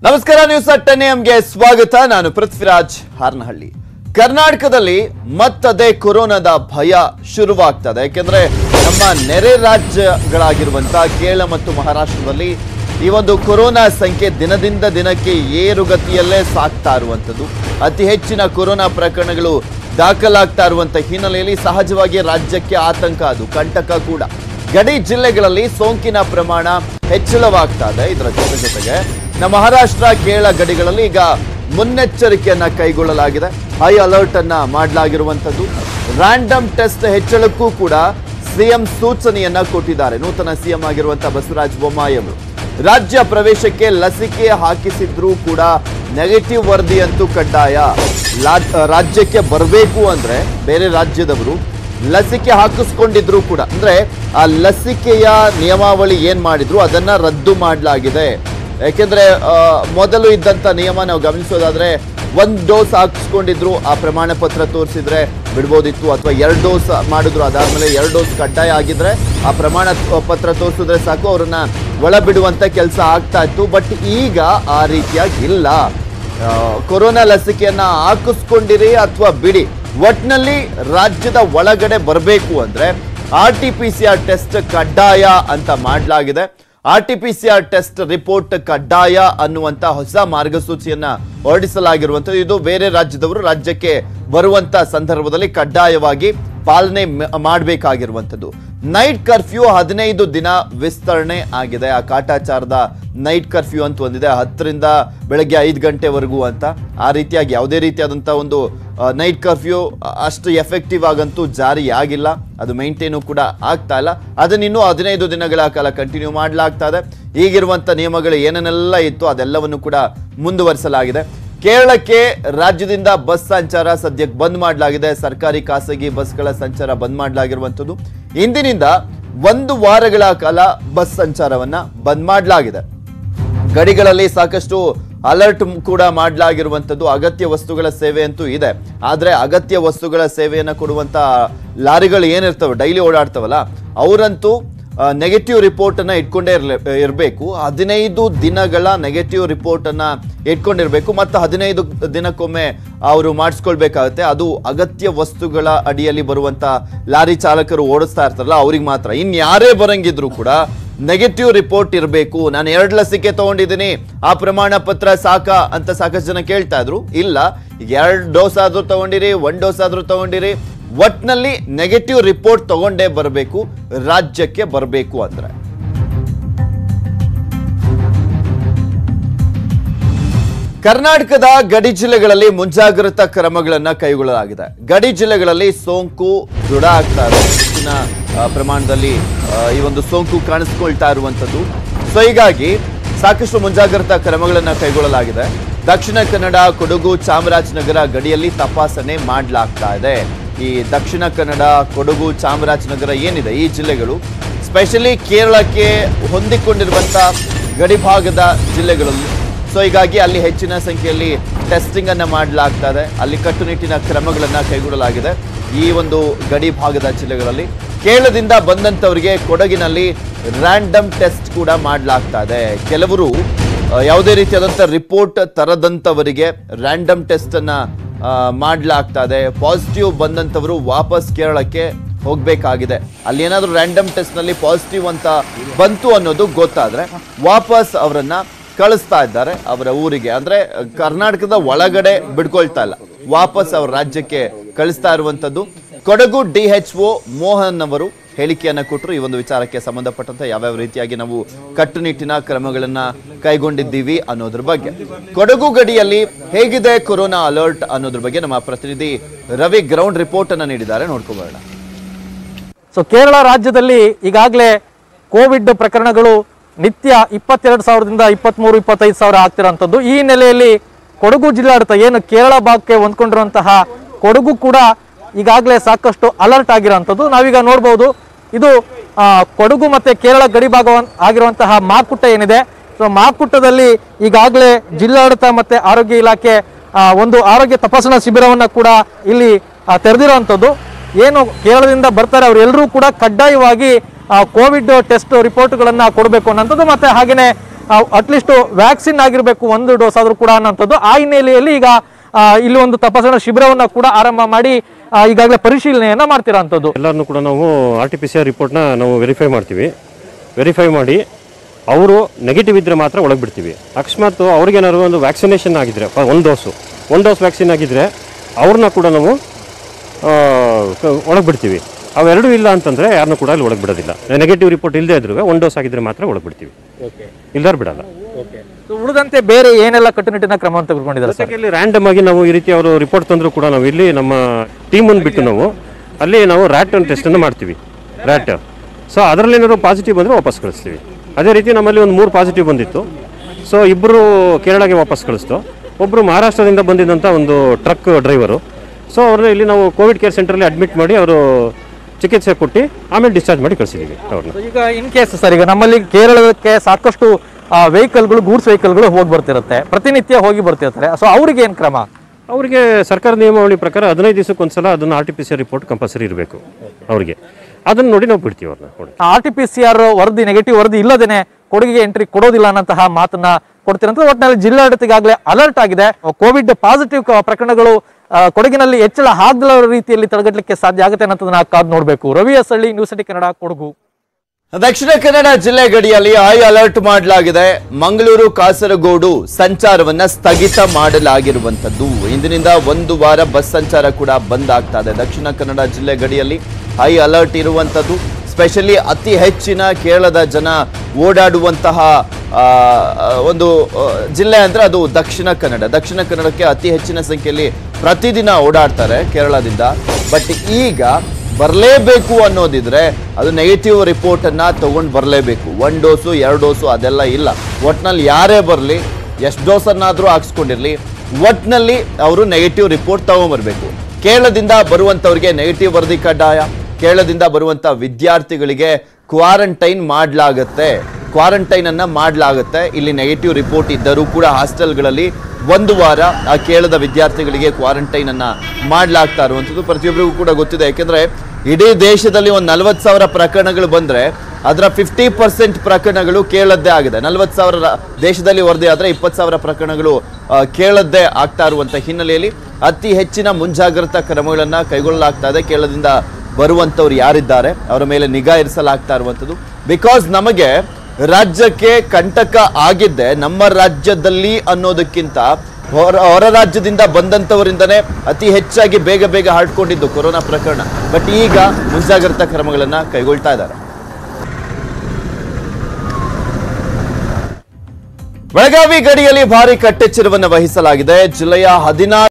ನಮಸ್ಕಾರ news 10 AM ಗೆ ಸ್ವಾಗತ. ನಾನು ಪೃಥ್ವಿರಾಜ್ ಹಾರನಹಳ್ಳಿ. ಕರ್ನಾಟಕದಲ್ಲಿ ಮತ್ತದೇ ಕೊರೋನಾದ ಭಯ ಶುರುವಾಗ್ತದೆ. ಯಾಕೆಂದ್ರೆ ನಮ್ಮ ನೆರೆ ರಾಜ್ಯಗಳಾಗಿರುವಂತಹ ಕೇರಳ ಮತ್ತು ಮಹಾರಾಷ್ಟ್ರದಲ್ಲಿ ಈ ಒಂದು ಕೊರೋನಾ ಸಂಖ್ಯೆ ದಿನದಿಂದ ದಿನಕ್ಕೆ ಏರುಗತಿಯಲ್ಲೇ ಸಾಗ್ತಾ ಇರುವಂತದ್ದು. ಅತಿ ಹೆಚ್ಚಿನ ಕೊರೋನಾ ಪ್ರಕರಣಗಳು ದಾಖಲಾಗ್ತಾ ಇರುವಂತ ಹಿನ್ನೆಲೆಯಲ್ಲಿ ಸಹಜವಾಗಿ ರಾಜ್ಯಕ್ಕೆ ಆತಂಕ, ಅದು ಕಂಟಕ ಕೂಡ. ಗಡಿ ಜಿಲ್ಲೆಗಳಲ್ಲಿ ಸೋಂಕಿನ ಪ್ರಮಾಣ ಹೆಚ್ಚಳವಾಗ್ತಾ ಇದೆ. ಇದರ ಜೊತೆಗೆ ನಮ್ಮ ಮಹಾರಾಷ್ಟ್ರ ಕೇರಳ ಗಡಿಗಳಲ್ಲಿ ಈಗ ಮುನ್ನೆಚ್ಚರಿಕೆಯನ್ನ ಕೈಗೊಳ್ಳಲಾಗಿದೆ. ಹೈ ಅಲರ್ಟ್ ಅನ್ನ ಮಾಡಲಾಗಿರುವಂತದ್ದು. ರ್ಯಾಂಡಮ್ ಟೆಸ್ಟ್ ಹೆಚ್ಚಳಕ್ಕೂ ಕೂಡ ಸಿಎಂ ಸೂಚನೆಯನ್ನ ಕೊಟ್ಟಿದ್ದಾರೆ. ನೂತನ ಸಿಎಂ ಆಗಿರುವಂತಹ ಬಸವರಾಜ ಬೊಮ್ಮಾಯಿ ಅವರು ರಾಜ್ಯ ಪ್ರವೇಶಕ್ಕೆ ಲಸಿಕೆ ಹಾಕಿಸಿದ್ರೂ ಕೂಡ ನೆಗೆಟಿವ್ ವರದಿ ಅಂತೂ ಕಡ್ಡಾಯ. ರಾಜ್ಯಕ್ಕೆ ಬರಬೇಕು ಅಂದ್ರೆ ಬೇರೆ ರಾಜ್ಯದವರು ಲಸಿಕೆ ಹಾಕಿಸ್ಕೊಂಡಿದ್ರು ಕೂಡ, ಅಂದ್ರೆ ಆ ಲಸಿಕೆಯ ನಿಯಮಾವಳಿ ಏನ್ ಮಾಡಿದ್ರು ಅದನ್ನ ರದ್ದು ಮಾಡಲಾಗಿದೆ. ಯಾಕೆಂದ್ರೆ ಮೊದಲು ಇದ್ದಂತ ನಿಯಮ ನಾವು ಗಮನಿಸೋದಾದ್ರೆ 1 ಡೋಸ್ ಹಾಕಿಸ್ಕೊಂಡಿದ್ರು ಆ ಪ್ರಮಾಣ ಪತ್ರ ತೋರಿಸಿದ್ರೆ ಬಿಡ್ಬೋದಿತ್ತು, ಅಥವಾ 2 ಡೋಸ್ ಮಾಡಿದ್ರು ಅದಾದ್ಮೇಲೆ 2 ಡೋಸ್ ಕಡ್ಡಾಯ ಆಗಿದ್ರೆ ಆ ಪ್ರಮಾಣ ಪತ್ರ ತೋರಿಸಿದ್ರೆ ಸಾಕು, ಅವ್ರನ್ನ ಒಳ ಬಿಡುವಂತ ಕೆಲಸ ಆಗ್ತಾ ಇತ್ತು. ಬಟ್ ಈಗ ಆ ರೀತಿಯಾಗಿ ಇಲ್ಲ. ಕೊರೋನಾ ಲಸಿಕೆಯನ್ನ ಹಾಕಿಸ್ಕೊಂಡಿರಿ ಅಥವಾ ಬಿಡಿ, ಒಟ್ನಲ್ಲಿ ರಾಜ್ಯದ ಒಳಗಡೆ ಬರಬೇಕು ಅಂದ್ರೆ RT-PCR ಟೆಸ್ಟ್ ಕಡ್ಡಾಯ ಅಂತ ಮಾಡಲಾಗಿದೆ. RT-PCR ಟೆಸ್ಟ್ ರಿಪೋರ್ಟ್ ಕಡ್ಡಾಯ ಅನ್ನುವಂತ ಹೊಸ ಮಾರ್ಗಸೂಚಿಯನ್ನ ಹೊರಡಿಸಲಾಗಿರುವಂತದ್ದು. ಇದು ಬೇರೆ ರಾಜ್ಯದವರು ರಾಜ್ಯಕ್ಕೆ ಬರುವಂತ ಸಂದರ್ಭದಲ್ಲಿ ಕಡ್ಡಾಯವಾಗಿ ಪಾಲನೆ ಮಾಡಬೇಕಾಗಿರುವಂತದ್ದು. ನೈಟ್ ಕರ್ಫ್ಯೂ 15 ದಿನ ವಿಸ್ತರಣೆ ಆಗಿದೆ. ಆ ಕಾಟಾಚಾರದ ನೈಟ್ ಕರ್ಫ್ಯೂ ಅಂತ ಒಂದಿದೆ, 10ರಿಂದ ಬೆಳಗ್ಗೆ 5 ಗಂಟೆವರೆಗೂ ಅಂತ. ಆ ರೀತಿಯಾಗಿ ಯಾವುದೇ ರೀತಿಯಾದಂಥ ಒಂದು ನೈಟ್ ಕರ್ಫ್ಯೂ ಅಷ್ಟು ಎಫೆಕ್ಟಿವ್ ಆಗಂತೂ ಜಾರಿ ಆಗಿಲ್ಲ, ಅದು ಮೇಂಟೈನು ಕೂಡ ಆಗ್ತಾ ಇಲ್ಲ. ಅದನ್ನಿನ್ನೂ 15 ದಿನಗಳ ಕಾಲ ಕಂಟಿನ್ಯೂ ಮಾಡಲಾಗ್ತಾ ಇದೆ. ಈಗಿರುವಂಥ ನಿಯಮಗಳು ಏನೇನೆಲ್ಲ ಇತ್ತು ಅದೆಲ್ಲವನ್ನು ಕೂಡ ಮುಂದುವರಿಸಲಾಗಿದೆ. ಕೇರಳಕ್ಕೆ ರಾಜ್ಯದಿಂದ ಬಸ್ ಸಂಚಾರ ಸದ್ಯಕ್ಕೆ ಬಂದ್ ಮಾಡಲಾಗಿದೆ. ಸರ್ಕಾರಿ ಖಾಸಗಿ ಬಸ್ಗಳ ಸಂಚಾರ ಬಂದ್ ಮಾಡಲಾಗಿರುವಂಥದ್ದು. ಇಂದಿನಿಂದ 1 ವಾರಗಳ ಕಾಲ ಬಸ್ ಸಂಚಾರವನ್ನ ಬಂದ್ ಮಾಡಲಾಗಿದೆ. ಗಡಿಗಳಲ್ಲಿ ಸಾಕಷ್ಟು ಅಲರ್ಟ್ ಕೂಡ ಮಾಡಲಾಗಿರುವಂಥದ್ದು. ಅಗತ್ಯ ವಸ್ತುಗಳ ಸೇವೆ ಅಂತೂ ಇದೆ, ಆದರೆ ಅಗತ್ಯ ವಸ್ತುಗಳ ಸೇವೆಯನ್ನು ಕೊಡುವಂತ ಲಾರಿಗಳು ಏನಿರ್ತವೆ, ಡೈಲಿ ಓಡಾಡ್ತವಲ್ಲ, ಅವರಂತೂ ನೆಗೆಟಿವ್ ರಿಪೋರ್ಟ್ ಅನ್ನ ಇಟ್ಕೊಂಡೇ ಇರಬೇಕು. 15 ದಿನಗಳ ನೆಗೆಟಿವ್ ರಿಪೋರ್ಟ್ ಅನ್ನ ಇಟ್ಕೊಂಡಿರ್ಬೇಕು. ಮತ್ತು 15 ದಿನಕ್ಕೊಮ್ಮೆ ಅವರು ಮಾಡಿಸ್ಕೊಳ್ಬೇಕಾಗುತ್ತೆ. ಅದು ಅಗತ್ಯ ವಸ್ತುಗಳ ಅಡಿಯಲ್ಲಿ ಬರುವಂತ ಲಾರಿ ಚಾಲಕರು ಓಡಿಸ್ತಾ ಇರ್ತಾರಲ್ಲ ಅವ್ರಿಗೆ ಮಾತ್ರ. ಇನ್ಯಾರೇ ಬರಂಗಿದ್ರು ಕೂಡ ನೆಗೆಟಿವ್ ರಿಪೋರ್ಟ್ ಇರಬೇಕು. ನಾನು 2 ಲಸಿಕೆ ತಗೊಂಡಿದ್ದೀನಿ, ಆ ಪ್ರಮಾಣ ಪತ್ರ ಸಾಕ ಅಂತ ಸಾಕಷ್ಟು ಜನ ಕೇಳ್ತಾ ಇದ್ರು. ಇಲ್ಲ, 2 ಡೋಸ್ ಆದ್ರೂ ತಗೊಂಡಿರಿ, 1 ಡೋಸ್ ಆದ್ರೂ ತಗೊಂಡಿರಿ, ಒಟ್ನಲ್ಲಿ ನೆಗೆಟಿವ್ ರಿಪೋರ್ಟ್ ತಗೊಂಡೇ ಬರಬೇಕು ರಾಜ್ಯಕ್ಕೆ ಬರಬೇಕು ಅಂದ್ರೆ. ಕರ್ನಾಟಕದ ಗಡಿ ಜಿಲ್ಲೆಗಳಲ್ಲಿ ಮುಂಜಾಗ್ರತಾ ಕ್ರಮಗಳನ್ನ ಕೈಗೊಳ್ಳಲಾಗಿದೆ. ಗಡಿ ಜಿಲ್ಲೆಗಳಲ್ಲಿ ಸೋಂಕು ದೃಢ ಆಗ್ತಾ ಇದೆ. ಹೆಚ್ಚಿನ ಪ್ರಮಾಣದಲ್ಲಿ ಈ ಒಂದು ಸೋಂಕು ಕಾಣಿಸ್ಕೊಳ್ತಾ ಇರುವಂತದ್ದು. ಸೊ ಹೀಗಾಗಿ ಸಾಕಷ್ಟು ಮುಂಜಾಗ್ರತಾ ಕ್ರಮಗಳನ್ನ ಕೈಗೊಳ್ಳಲಾಗಿದೆ. ದಕ್ಷಿಣ ಕನ್ನಡ, ಕೊಡಗು, ಚಾಮರಾಜನಗರ ಗಡಿಯಲ್ಲಿ ತಪಾಸಣೆ ಮಾಡಲಾಗ್ತಾ ಇದೆ. ಈ ದಕ್ಷಿಣ ಕನ್ನಡ, ಕೊಡಗು, ಚಾಮರಾಜನಗರ ಏನಿದೆ ಈ ಜಿಲ್ಲೆಗಳು ಸ್ಪೆಷಲಿ ಕೇರಳಕ್ಕೆ ಹೊಂದಿಕೊಂಡಿರುವಂತ ಗಡಿ ಭಾಗದ ಜಿಲ್ಲೆಗಳಲ್ಲಿ. ಸೊ ಹೀಗಾಗಿ ಅಲ್ಲಿ ಹೆಚ್ಚಿನ ಸಂಖ್ಯೆಯಲ್ಲಿ ಟೆಸ್ಟಿಂಗ್ ಅನ್ನ ಮಾಡಲಾಗ್ತಾ ಇದೆ. ಅಲ್ಲಿ ಕಟ್ಟುನಿಟ್ಟಿನ ಕ್ರಮಗಳನ್ನ ಕೈಗೊಳ್ಳಲಾಗಿದೆ. ಈ ಒಂದು ಗಡಿ ಭಾಗದ ಜಿಲ್ಲೆಗಳಲ್ಲಿ ಕೇರಳದಿಂದ ಬಂದಂತವರಿಗೆ ಕೊಡಗಿನಲ್ಲಿ ರ್ಯಾಂಡಮ್ ಟೆಸ್ಟ್ ಕೂಡ ಮಾಡಲಾಗ್ತಾ ಇದೆ. ಕೆಲವರು ಯಾವುದೇ ರೀತಿಯಾದಂಥ ರಿಪೋರ್ಟ್ ತರದಂತವರಿಗೆ ರ್ಯಾಂಡಮ್ ಟೆಸ್ಟ್ ಅನ್ನ ಮಾಡಲಾಗ್ತಾ ಇದೆ. ಪಾಸಿಟಿವ್ ಬಂದಂತವರು ವಾಪಸ್ ಕೇರಳಕ್ಕೆ ಹೋಗ್ಬೇಕಾಗಿದೆ. ಅಲ್ಲಿ ಏನಾದರೂ ರ್ಯಾಂಡಮ್ ಟೆಸ್ಟ್ ನಲ್ಲಿ ಪಾಸಿಟಿವ್ ಅಂತ ಬಂತು ಅನ್ನೋದು ಗೊತ್ತಾದ್ರೆ ವಾಪಸ್ ಅವರನ್ನ ಕಳಿಸ್ತಾ ಇದ್ದಾರೆ ಅವರ ಊರಿಗೆ. ಅಂದ್ರೆ ಕರ್ನಾಟಕದ ಒಳಗಡೆ ಬಿಡ್ಕೊಳ್ತಾ ಇಲ್ಲ, ವಾಪಸ್ ಅವ್ರ ರಾಜ್ಯಕ್ಕೆ ಕಳಿಸ್ತಾ ಇರುವಂತದ್ದು. ಕೊಡಗು DHO ಮೋಹನ್ ಅವರು ಹೇಳಿಕೆಯನ್ನ ಕೊಟ್ಟರು. ಈ ಒಂದು ವಿಚಾರಕ್ಕೆ ಸಂಬಂಧಪಟ್ಟಂತೆ ಯಾವ್ಯಾವ ರೀತಿಯಾಗಿ ನಾವು ಕಟ್ಟುನಿಟ್ಟಿನ ಕ್ರಮಗಳನ್ನ ಕೈಗೊಂಡಿದ್ದೀವಿ ಅನ್ನೋದ್ರ ಬಗ್ಗೆ, ಕೊಡಗು ಗಡಿಯಲ್ಲಿ ಹೇಗಿದೆ ಕೊರೋನಾ ಅಲರ್ಟ್ ಅನ್ನೋದ್ರ ಬಗ್ಗೆ ನಮ್ಮ ಪ್ರತಿನಿಧಿ ರವಿ ಗ್ರೌಂಡ್ ರಿಪೋರ್ಟ್ ಅನ್ನ ನೀಡಿದ್ದಾರೆ, ನೋಡ್ಕೋಬೇಡ. ಸೊ ಕೇರಳ ರಾಜ್ಯದಲ್ಲಿ ಈಗಾಗಲೇ ಕೋವಿಡ್ ಪ್ರಕರಣಗಳು ನಿತ್ಯ 22,000ದಿಂದ 23-25,000 ಆಗ್ತಿರೋಂಥದ್ದು. ಈ ಹಿನ್ನೆಲೆಯಲ್ಲಿ ಕೊಡಗು ಜಿಲ್ಲಾಡಳಿತ ಏನು ಕೇರಳ ಭಾಗಕ್ಕೆ ಹೊಂದ್ಕೊಂಡಿರುವಂತಹ ಕೊಡಗು ಕೂಡ ಈಗಾಗಲೇ ಸಾಕಷ್ಟು ಅಲರ್ಟ್ ಆಗಿರೋಂಥದ್ದು ನಾವೀಗ ನೋಡ್ಬೋದು. ಇದು ಕೊಡಗು ಮತ್ತೆ ಕೇರಳ ಗಡಿ ಭಾಗ ಆಗಿರುವಂತಹ ಮಾಕುಟ್ಟ ಏನಿದೆ. ಸೊ ಮಾಕುಟ್ಟದಲ್ಲಿ ಈಗಾಗಲೇ ಜಿಲ್ಲಾಡಳಿತ ಮತ್ತೆ ಆರೋಗ್ಯ ಇಲಾಖೆ ಒಂದು ಆರೋಗ್ಯ ತಪಾಸಣಾ ಶಿಬಿರವನ್ನ ಕೂಡ ಇಲ್ಲಿ ತೆರೆದಿರುವಂಥದ್ದು. ಏನು ಕೇರಳದಿಂದ ಬರ್ತಾರೆ ಅವರೆಲ್ಲರೂ ಕೂಡ ಕಡ್ಡಾಯವಾಗಿ ಕೋವಿಡ್ ಟೆಸ್ಟ್ ರಿಪೋರ್ಟ್ಗಳನ್ನ ಕೊಡಬೇಕು ಅನ್ನೋಂಥದ್ದು. ಮತ್ತೆ ಹಾಗೆಯೇ ಅಟ್ಲೀಸ್ಟ್ ವ್ಯಾಕ್ಸಿನ್ ಆಗಿರಬೇಕು, 1 ಡೋಸ್ ಆದ್ರೂ ಕೂಡ ಅನ್ನೋಂಥದ್ದು. ಆ ಹಿನ್ನೆಲೆಯಲ್ಲಿ ಈಗ ಇಲ್ಲಿ ಒಂದು ತಪಾಸಣಾ ಶಿಬಿರವನ್ನ ಕೂಡ ಆರಂಭ ಮಾಡಿ ಈಗಾಗಲೇ ಪರಿಶೀಲನೆಯನ್ನ ಮಾಡ್ತಿರೋ ಅಂಥದ್ದು. ಎಲ್ಲರನ್ನೂ ಕೂಡ ನಾವು RT-PCR ರಿಪೋರ್ಟ್ನ ನಾವು ವೆರಿಫೈ ಮಾಡ್ತೀವಿ. ವೆರಿಫೈ ಮಾಡಿ ಅವರು ನೆಗೆಟಿವ್ ಇದ್ದರೆ ಮಾತ್ರ ಒಳಗೆ ಬಿಡ್ತೀವಿ. ಅಕಸ್ಮಾತ್ ಅವ್ರಿಗೇನಾದ್ರು ಒಂದು ವ್ಯಾಕ್ಸಿನೇಷನ್ ಆಗಿದ್ರೆ, 1 ಡೋಸ್ ವ್ಯಾಕ್ಸಿನ್ ಆಗಿದ್ದರೆ ಅವ್ರನ್ನ ಕೂಡ ನಾವು ಒಳಗೆ ಬಿಡ್ತೀವಿ. ಅವೆರಡೂ ಇಲ್ಲ ಅಂತಂದರೆ ಯಾರನ್ನೂ ಕೂಡ ಅಲ್ಲಿ ಒಳಗೆ ಬಿಡೋದಿಲ್ಲ. ನೆಗೆಟಿವ್ ರಿಪೋರ್ಟ್ ಇಲ್ಲದೆ ಇದ್ರೂ 1 ಡೋಸ್ ಆಗಿದ್ದರೆ ಮಾತ್ರ ಒಳಗೆ ಬಿಡ್ತೀವಿ, ಇಲ್ದಾರು ಬಿಡಲ್ಲ. ಉಳಿದಂತೆ ಬೇರೆ ಏನೆಲ್ಲ ಕಟ್ಟುನಿಟ್ಟಿನ ಕ್ರಮವನ್ನು ತೆಗೆದುಕೊಂಡಿದ್ದಾರೆ? ಇಲ್ಲಿ ರ್ಯಾಂಡಮ್ ಆಗಿ ನಾವು ಈ ರೀತಿ ಅವರು ರಿಪೋರ್ಟ್ ತಂದರೂ ಕೂಡ ನಾವು ಇಲ್ಲಿ ನಮ್ಮ ಟೀಮನ್ನು ಬಿಟ್ಟು ನಾವು ಅಲ್ಲಿ ನಾವು ರ್ಯಾಟ್ ಟೆಸ್ಟನ್ನು ಮಾಡ್ತೀವಿ. ರ್ಯಾಟ್ ಸೊ ಅದರಲ್ಲಿ ಏನಾದ್ರು ಪಾಸಿಟಿವ್ ಬಂದರೆ ವಾಪಸ್ ಕಳಿಸ್ತೀವಿ. ಅದೇ ರೀತಿ ನಮ್ಮಲ್ಲಿ ಒಂದು 3 ಪಾಸಿಟಿವ್ ಬಂದಿತ್ತು. ಸೊ 2 ಕೇರಳಗೆ ವಾಪಸ್ ಕಳಿಸ್ತು, ಒಬ್ಬರು ಮಹಾರಾಷ್ಟ್ರದಿಂದ ಬಂದಿದ್ದಂಥ ಒಂದು ಟ್ರಕ್ ಡ್ರೈವರು. ಸೊ ಅವ್ರನ್ನ ಇಲ್ಲಿ ನಾವು ಕೋವಿಡ್ ಕೇರ್ ಸೆಂಟ್ರಲ್ಲಿ ಅಡ್ಮಿಟ್ ಮಾಡಿ ಅವರು ಚಿಕಿತ್ಸೆ ಕೊಟ್ಟು ಆಮೇಲೆ ಡಿಸ್ಚಾರ್ಜ್ ಮಾಡಿ ಕಳಿಸಿದ್ದೀವಿ ಅವ್ರನ್ನ. ಈಗ ಇನ್ ಕೇಸ್ ಸರ್, ಈಗ ನಮ್ಮಲ್ಲಿ ಕೇರಳಕ್ಕೆ ಸಾಕಷ್ಟು ವೆಹಿಕಲ್ಗಳು, ಗೂಡ್ಸ್ ವೆಹಿಕಲ್ಗಳು ಹೋಗಿ ಬರ್ತಿರುತ್ತೆ, ಪ್ರತಿನಿತ್ಯ ಹೋಗಿ ಬರ್ತಿರ್ತಾರೆ. ಸೊ ಅವ್ರಿಗೆ ಏನು ಕ್ರಮ? ಅವರಿಗೆ ಸರ್ಕಾರ ನಿಯಮಾವಳಿ ಪ್ರಕಾರ 15 ದಿವಸಕ್ಕೊಂದ್ಸಲ ಅದನ್ನು RT-PCR ರಿಪೋರ್ಟ್ ಕಂಪಲ್ಸರಿ ಇರಬೇಕು ಅವರಿಗೆ. ಅದನ್ನು ನೋಡಿ ನಾವು ಬಿಡ್ತೀವಿ ಅವ್ರನ್ನ. RT-PCR ವರದಿ, ನೆಗೆಟಿವ್ ವರದಿ ಇಲ್ಲದೇನೆ ಕೊಡಗಿಗೆ ಎಂಟ್ರಿ ಕೊಡೋದಿಲ್ಲ ಅನ್ನಂತಹ ಮಾತನ್ನ ಕೊಡ್ತಿರಂತ. ಒಟ್ಟಿನಲ್ಲಿ ಜಿಲ್ಲಾಡಳಿತ ಈಗಾಗಲೇ ಅಲರ್ಟ್ ಆಗಿದೆ. ಕೋವಿಡ್ ಪಾಸಿಟಿವ್ ಪ್ರಕರಣಗಳು ಕೊಡಗಿನಲ್ಲಿ ಹೆಚ್ಚಳ ಆಗದ ರೀತಿಯಲ್ಲಿ ತಡೆಗಟ್ಟಲಿಕ್ಕೆ ಸಾಧ್ಯ ಆಗುತ್ತೆ ಅನ್ನೋದನ್ನ ಕಾದು ನೋಡಬೇಕು. ರವಿ ಎಸ್ಹಳ್ಳಿ, ನ್ಯೂಸ್ 18 ಕನ್ನಡ, ಕೊಡಗು. ದಕ್ಷಿಣ ಕನ್ನಡ ಜಿಲ್ಲೆ ಗಡಿಯಲ್ಲಿ ಹೈ ಅಲರ್ಟ್ ಮಾಡಲಾಗಿದೆ. ಮಂಗಳೂರು ಕಾಸರಗೋಡು ಸಂಚಾರವನ್ನ ಸ್ಥಗಿತ ಮಾಡಲಾಗಿರುವಂತದ್ದು. ಇಂದಿನಿಂದ 1 ವಾರ ಬಸ್ ಸಂಚಾರ ಕೂಡ ಬಂದ್ ಆಗ್ತಾ ಇದೆ. ದಕ್ಷಿಣ ಕನ್ನಡ ಜಿಲ್ಲೆ ಗಡಿಯಲ್ಲಿ ಹೈ ಅಲರ್ಟ್ ಇರುವಂತದ್ದು. ಸ್ಪೆಷಲಿ ಅತಿ ಹೆಚ್ಚಿನ ಕೇರಳದ ಜನ ಓಡಾಡುವಂತಹ ಒಂದು ಜಿಲ್ಲೆ ಅಂದ್ರೆ ಅದು ದಕ್ಷಿಣ ಕನ್ನಡ. ದಕ್ಷಿಣ ಕನ್ನಡಕ್ಕೆ ಅತಿ ಹೆಚ್ಚಿನ ಸಂಖ್ಯೆಯಲ್ಲಿ ಪ್ರತಿದಿನ ಓಡಾಡ್ತಾರೆ ಕೇರಳದಿಂದ. ಬಟ್ ಈಗ ಬರಲೇಬೇಕು ಅನ್ನೋದಿದ್ರೆ ಅದು ನೆಗೆಟಿವ್ ರಿಪೋರ್ಟ್ ಅನ್ನ ತಗೊಂಡು ಬರಲೇಬೇಕು. 1 ಡೋಸು 2 ಡೋಸು ಅದೆಲ್ಲ ಇಲ್ಲ. ಒಟ್ನಲ್ಲಿ ಯಾರೇ ಬರಲಿ, ಎಷ್ಟು ಡೋಸನ್ನಾದ್ರೂ ಹಾಕ್ಸ್ಕೊಂಡಿರ್ಲಿ, ಒಟ್ನಲ್ಲಿ ಅವರು ನೆಗೆಟಿವ್ ರಿಪೋರ್ಟ್ ತಗೊಂಡ್ಬರ್ಬೇಕು. ಕೇರಳದಿಂದ ಬರುವಂತವ್ರಿಗೆ ನೆಗೆಟಿವ್ ವರದಿ ಕಡ್ಡಾಯ. ಕೇರಳದಿಂದ ಬರುವಂತ ವಿದ್ಯಾರ್ಥಿಗಳಿಗೆ ಕ್ವಾರಂಟೈನ್ ಮಾಡಲಾಗುತ್ತೆ. ಇಲ್ಲಿ ನೆಗೆಟಿವ್ ರಿಪೋರ್ಟ್ ಇದ್ದರೂ ಕೂಡ ಹಾಸ್ಟೆಲ್ಗಳಲ್ಲಿ 1 ವಾರ ಆ ಕೇರಳದ ವಿದ್ಯಾರ್ಥಿಗಳಿಗೆ ಕ್ವಾರಂಟೈನ್ ಅನ್ನ ಮಾಡಲಾಗ್ತಾ ಇರುವಂಥದ್ದು ಪ್ರತಿಯೊಬ್ಬರಿಗೂ ಕೂಡ ಗೊತ್ತಿದೆ. ಯಾಕೆಂದ್ರೆ ಇಡೀ ದೇಶದಲ್ಲಿ ಒಂದು 40,000 ಪ್ರಕರಣಗಳು ಬಂದ್ರೆ ಅದರ 50% ಪ್ರಕರಣಗಳು ಕೇರಳದ್ದೇ ಆಗಿದೆ. 40,000 ದೇಶದಲ್ಲಿ ವರದಿ ಆದರೆ 20,000 ಪ್ರಕರಣಗಳು ಕೇರಳದ್ದೇ ಆಗ್ತಾ ಇರುವಂತ ಹಿನ್ನೆಲೆಯಲ್ಲಿ ಅತಿ ಹೆಚ್ಚಿನ ಮುಂಜಾಗ್ರತಾ ಕ್ರಮಗಳನ್ನ ಕೈಗೊಳ್ಳಲಾಗ್ತಾ ಇದೆ. ಕೇರಳದಿಂದ ಬರುವಂತವ್ರು ಯಾರಿದ್ದಾರೆ ಅವರ ಮೇಲೆ ನಿಗಾ ಇರಿಸಲಾಗ್ತಾ ಇರುವಂಥದ್ದು. ಬಿಕಾಸ್ ನಮಗೆ ರಾಜ್ಯಕ್ಕೆ ಕಂಟಕ ಆಗಿದ್ದೆ ನಮ್ಮ ರಾಜ್ಯದಲ್ಲಿ ಅನ್ನೋದಕ್ಕಿಂತ ಹೊರ ರಾಜ್ಯದಿಂದ ಬಂದಂಥವರಿಂದನೇ ಅತಿ ಹೆಚ್ಚಾಗಿ ಬೇಗ ಹರಡ್ಕೊಂಡಿದ್ದು ಕೊರೋನಾ ಪ್ರಕರಣ. ಬಟ್ ಈಗ ಮುಂಜಾಗ್ರತಾ ಕ್ರಮಗಳನ್ನ ಕೈಗೊಳ್ತಾ ಇದ್ದಾರೆ. ಬೆಳಗಾವಿ ಗಡಿಯಲ್ಲಿ ಭಾರಿ ಕಟ್ಟೆಚ್ಚರವನ್ನು ವಹಿಸಲಾಗಿದೆ. ಜಿಲ್ಲೆಯ 16